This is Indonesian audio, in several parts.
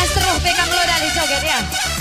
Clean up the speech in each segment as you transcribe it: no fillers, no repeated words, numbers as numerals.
seru pegang lo dari joget ya.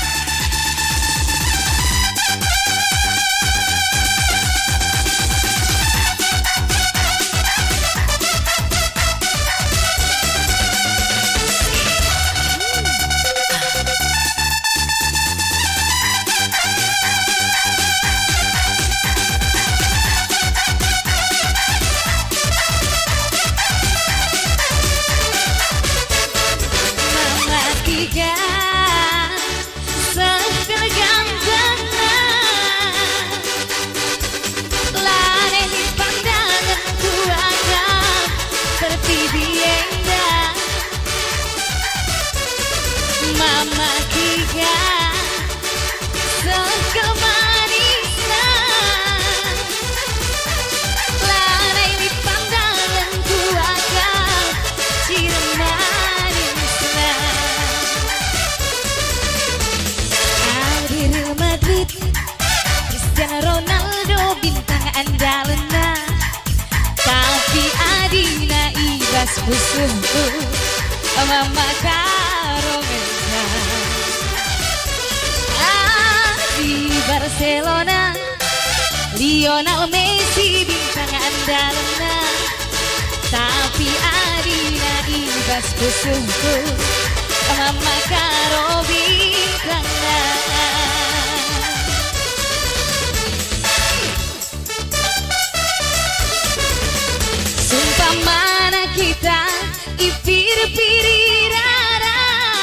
Mama tiga sekemanisan Lanai di pandangan ku akan ciremanisna Di Real Madrid Cristiano Ronaldo bintang andalana Tapi adina ibas musuhku Mama karo di Barcelona Lionel Messi bintang andalana Tapi adina ibas musuhku Mama karo bintangna Sumpah mana kita ipir-pirirara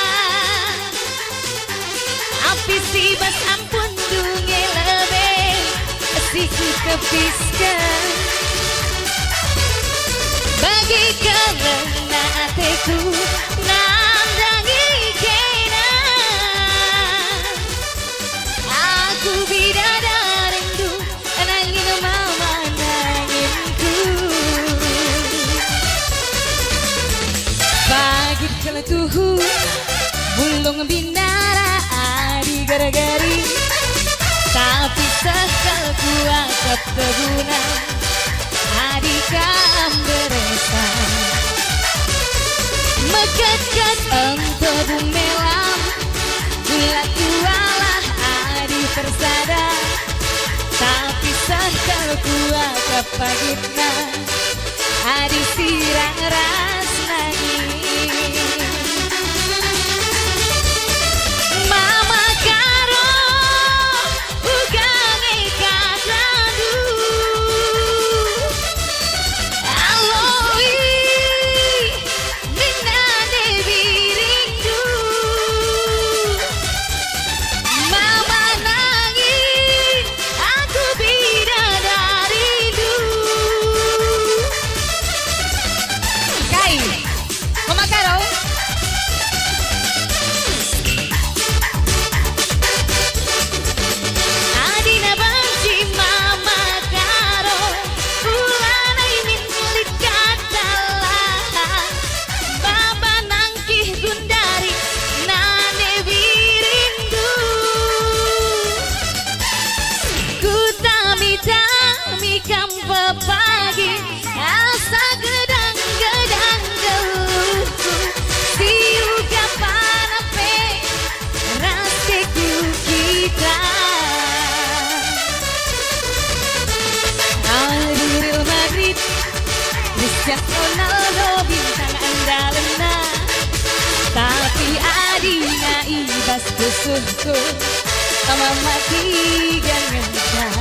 Api sibas ampun dunge lebih Siku kepiskan Bagi karena hatiku nandangi kena Aku bidadari rindu nangin mama nanginku Bagi keletuhu bulung binara adi gara-gari Tapi sekal kuat ketebunan adi kamberesa Mekat-kat untuk bumelam Bulat kualah adi persada Tapi sekal kuat kepagitna adi sirang ras nangis pagi asa gedang-gedang geluhku siuga panape raseku kita di Real Madrid Cristiano Ronaldo bintang andalana tapi adina ibas musuhku mama tiga ngencang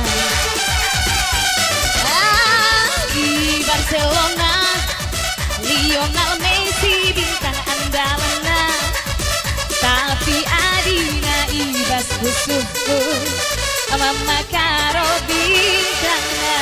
Barcelona Lionel Messi bintang andalana Tapi adina ibas musuhku Mama karo bintangna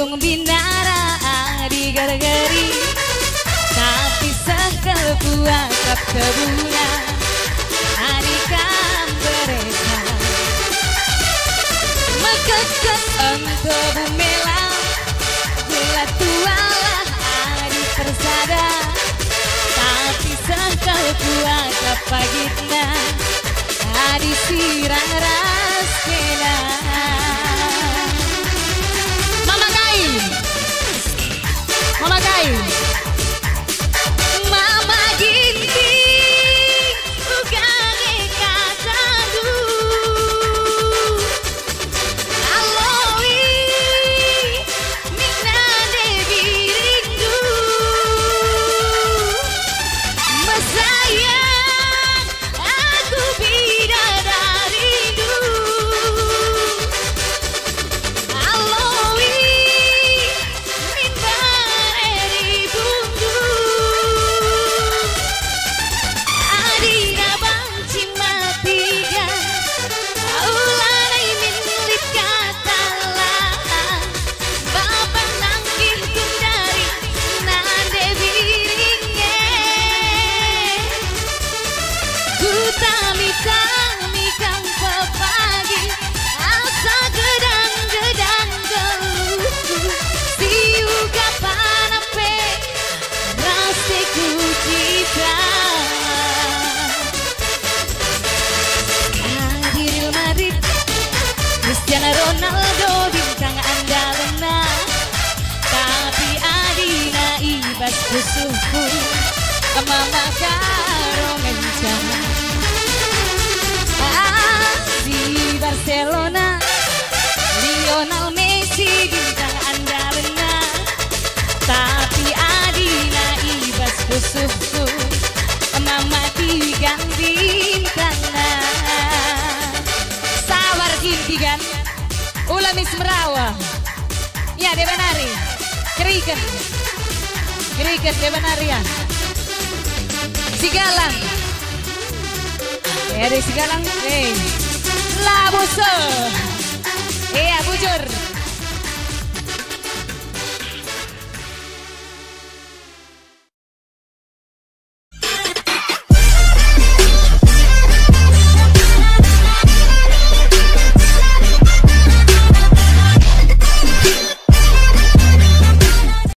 gunung binara di gargari, tapi sekebuah kebunan adikan mereka mekeket untuk bumelang gula tualah adi persada, tapi sekebuah kepagitna adi sirang raskena. Mama Kai, Mama Ginting, ugange katadu, aloi, mina devi rindu, mesayang aku bidadari rindu, aloi. Mikang pepagi asa gedang-gedang geluhku siuga panape rasiku citra Real Madrid Cristiano Ronaldo bintang andalana, tapi adina ibas kusuhku mama karo mencana di Barcelona, Lionel Messi bintang andalana, tapi adina ibas kusuhku mama tigang bintangna. Sawar gintigan ulamis merawa ya debenari keriken debenari ya Sigalang dari Sigalang Labuso iya bujur